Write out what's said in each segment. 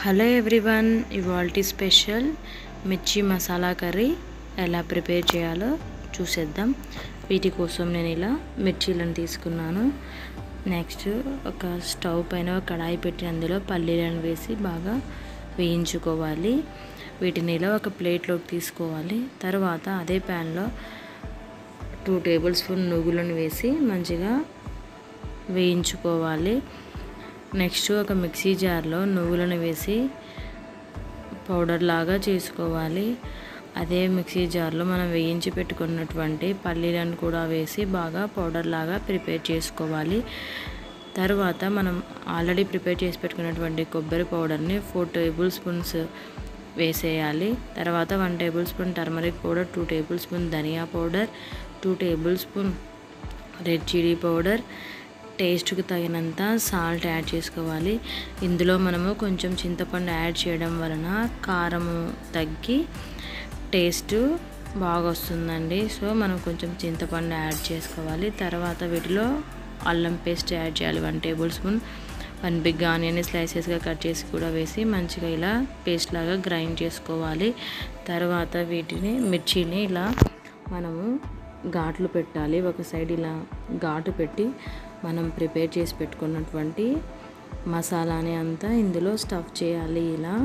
Hello everyone, ఇవాల్టి special మిర్చి masala curry ఎలా ప్రిపేర్ చేయాలో చూసేద్దాం. వీటి కోసం నేను ఇలా మిర్చీలను తీసుకున్నాను. నెక్స్ట్ ఒక స్టవ్ పైన ఒక కడాయి పెట్టి అందులో పల్లీలను వేసి బాగా వేయించుకోవాలి. వీటిని ఇలా ఒక ప్లేట్లోకి తీసుకోవాలి. తర్వాత అదే ప్యాన్లో 2 టేబుల్ స్పూన్ నువ్వులను వేసి మంచిగా వేయించుకోవాలి. నెక్స్ట్ ఒక మిక్సీ జార్లో నువ్వులను వేసి పౌడర్ లాగా చేసుకోవాలి. అదే మిక్సీ జార్లో మనం వేయించి పెట్టుకున్నటువంటి పల్లీలను కూడా వేసి బాగా పౌడర్ లాగా ప్రిపేర్ చేసుకోవాలి. తర్వాత మనం ఆల్రెడీ ప్రిపేర్ చేసి పెట్టుకున్నటువంటి కొబ్బరి పౌడర్ని 4 టేబుల్ స్పూన్స్ వేసేయాలి. తర్వాత 1 tablespoon turmeric powder, 2 tablespoon ధనియా powder, 2 tablespoon red chilli powder, టేస్ట్కి తగినంత సాల్ట్ యాడ్ చేసుకోవాలి. ఇందులో మనము కొంచెం చింతపండు యాడ్ చేయడం వలన కారము తగ్గి టేస్ట్ బాగా వస్తుందండి. సో మనం కొంచెం చింతపండు యాడ్ చేసుకోవాలి. తర్వాత వీటిలో అల్లం పేస్ట్ యాడ్ చేయాలి. 1 టేబుల్ స్పూన్, 1 బిగ్ ఆనియన్ స్లైసెస్గా కట్ చేసి కూడా వేసి మంచిగా ఇలా పేస్ట్ లాగా గ్రైండ్ చేసుకోవాలి. తర్వాత వీటిని మిర్చిని ఇలా మనము ఘాట్లు పెట్టాలి. ఒక సైడ్ ఇలా ఘాటు పెట్టి మనం ప్రిపేర్ చేసి పెట్టుకున్నటువంటి మసాలాని అంతా ఇందులో స్టఫ్ చేయాలి ఇలా.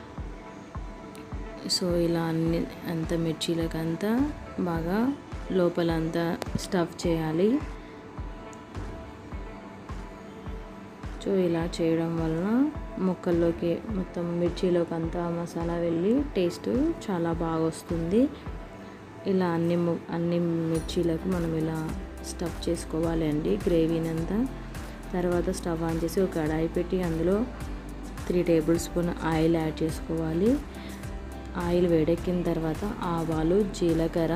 సో ఇలా అంత మిర్చీలకంతా బాగా లోపలంతా స్టఫ్ చేయాలి. సో ఇలా చేయడం వలన ముక్కల్లోకి మొత్తం మిర్చీలోకి అంతా మసాలా వెళ్ళి టేస్ట్ చాలా బాగా వస్తుంది. ఇలా అన్ని మిర్చీలకు మనం ఇలా స్టఫ్ చేసుకోవాలి అండి గ్రేవీని అంతా. తర్వాత స్టవ్ ఆన్ చేసి ఒక కడాయి పెట్టి అందులో 3 టేబుల్ స్పూన్ ఆయిల్ యాడ్ చేసుకోవాలి. ఆయిల్ వేడెక్కిన తర్వాత ఆవాలు, జీలకర్ర,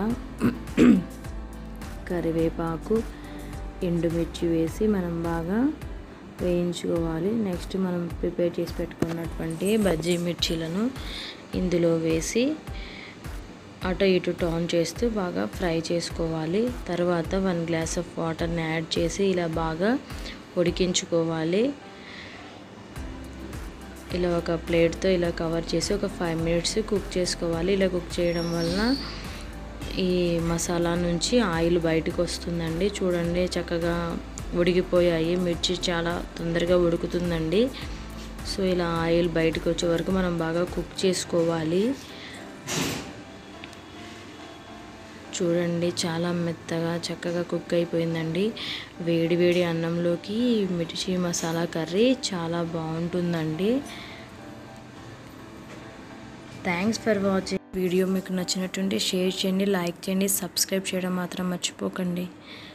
కరివేపాకు, ఎండుమిర్చి వేసి మనం బాగా వేయించుకోవాలి. నెక్స్ట్ మనం ప్రిపేర్ చేసి పెట్టుకున్నటువంటి బజ్జీ మిర్చీలను ఇందులో వేసి అటు ఇటు టర్న్ చేస్తూ బాగా ఫ్రై చేసుకోవాలి. తర్వాత 1 గ్లాస్ ఆఫ్ వాటర్ని యాడ్ చేసి ఇలా బాగా ఉడికించుకోవాలి. ఇలా ఒక ప్లేట్తో ఇలా కవర్ చేసి ఒక 5 మినిట్స్ కుక్ చేసుకోవాలి. ఇలా కుక్ చేయడం వలన ఈ మసాలా నుంచి ఆయిల్ బయటకు వస్తుందండి. చూడండి చక్కగా ఉడికిపోయాయి. మిర్చి చాలా తొందరగా ఉడుకుతుందండి. సో ఇలా ఆయిల్ బయటకు వచ్చే వరకు మనం బాగా కుక్ చేసుకోవాలి. చూడండి చాలా మెత్తగా చక్కగా కుక్ అయిపోయిందండి. వేడి వేడి అన్నంలోకి మిర్చి మసాలా కర్రీ చాలా బాగుంటుందండి. Thanks for watching. వీడియో మీకు నచ్చినట్టుంటే షేర్ చేయండి, లైక్ చేయండి, సబ్స్క్రైబ్ చేయడం మాత్రం మర్చిపోకండి.